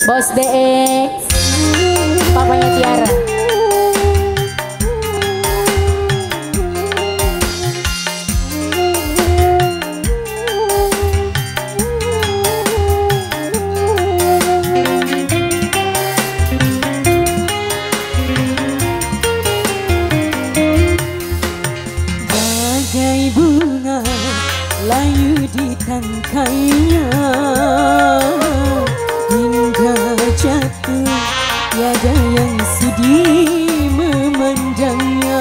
Bos DX, papanya Tiara. Bagai bunga layu di tangkainya, hingga jatuh tiada yang sudi memandangnya.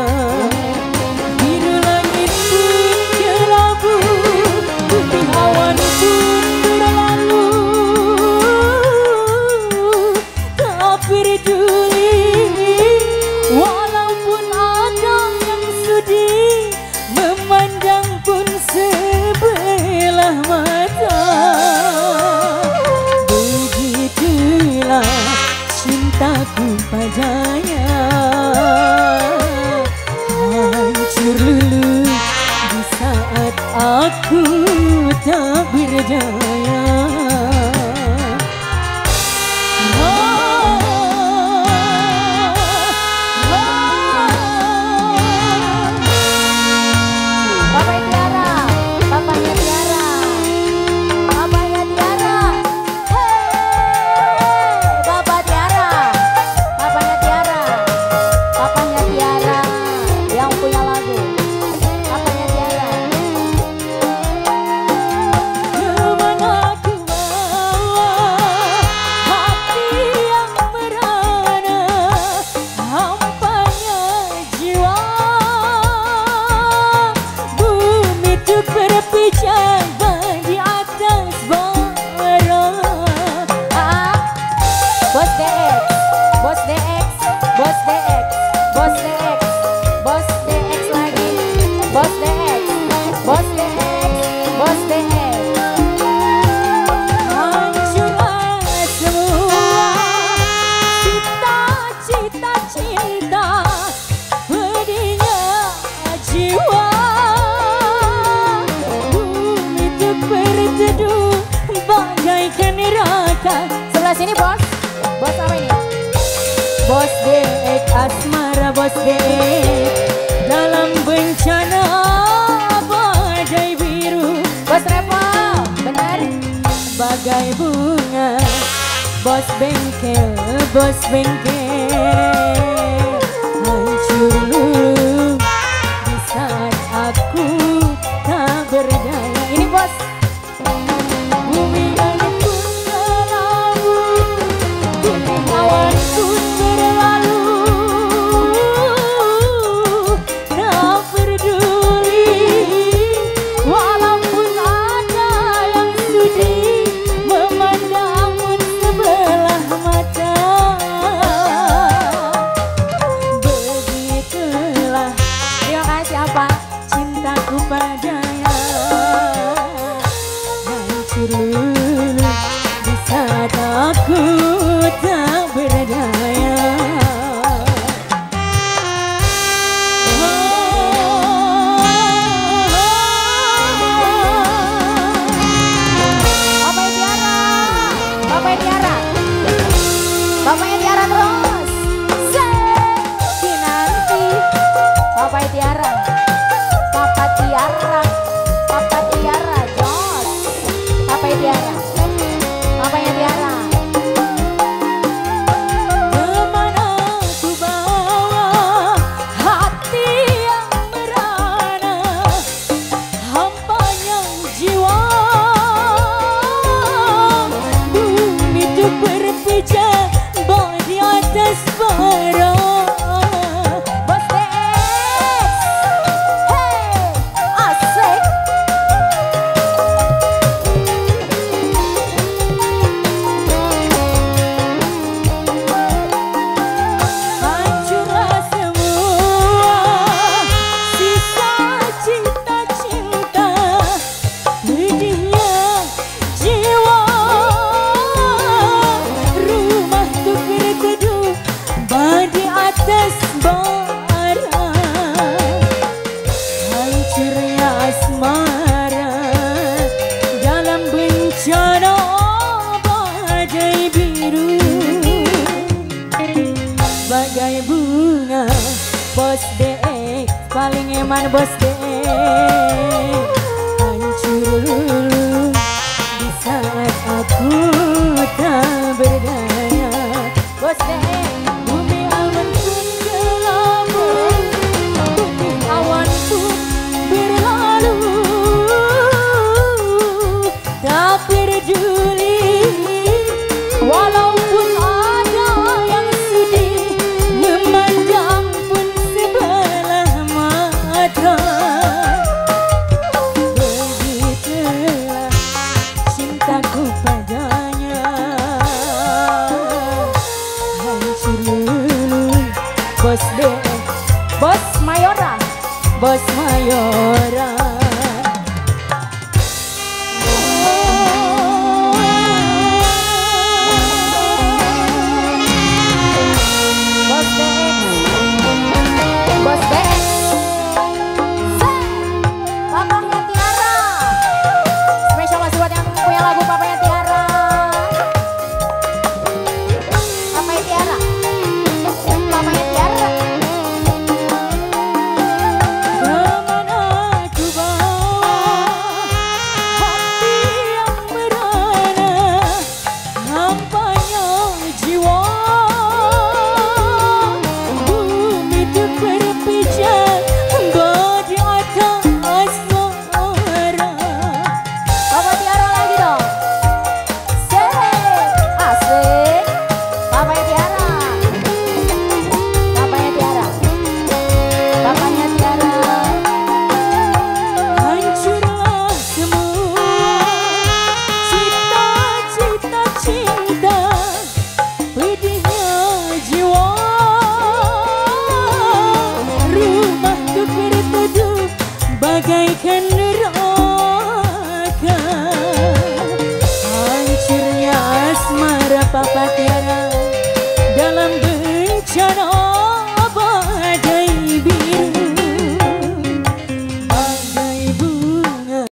Biru langit pun kelabu, putih awan pun berlalu, tak peduli walaupun ada yang sudi memandang pun sebelah mata. Begitulah cintaku padanya, hancur lulu di saat aku tak berdaya. Sebelah sini bos, bos apa ini? Bos DX asmara, bos DX dalam bencana badai biru. Bos Revo, benar? Bagai bunga, bos bengkel, bos bengkel hancur lulu di saat aku tak berdaya. Ini bos. Cintaku padanya hancur lulu di saat aku tak berdaya. Bapaknya Tiara, bapaknya Tiara, bapaknya Tiara terus. Kinanti, bapaknya Tiara. Papa Tiara, Papa Tiara, Jos, Papa Tiara, Papanya Tiara. Bos DE paling eman bos DE. Hancur di saat aku tak berdaya. Bos DE, bumi awan pun berlalu, bumi awan pun berlalu, tak peduli walaupun ada yang sedih memandang pun sebelah mata. Begitulah cintaku padanya. Hancur bos DE, Bos Mayora. bos Mayora. Bos DX. Bos DX. Papahnya Tiara. Spesial masih buat yang punya lagu Papahnya Tiara. Papahnya Tiara. Papahnya Tiara. Kemana ku bawa hati yang merana, hampanya jiwa. Bumi tak berpijak di atas asmara. Papa Tiara lagi dong. Asik. Papahnya Tiara. Papahnya Tiara. Papahnya Tiara. Hancurlah semua cita-cita cinta, pedihnya jiwa. Rumahku tertutup bagaikan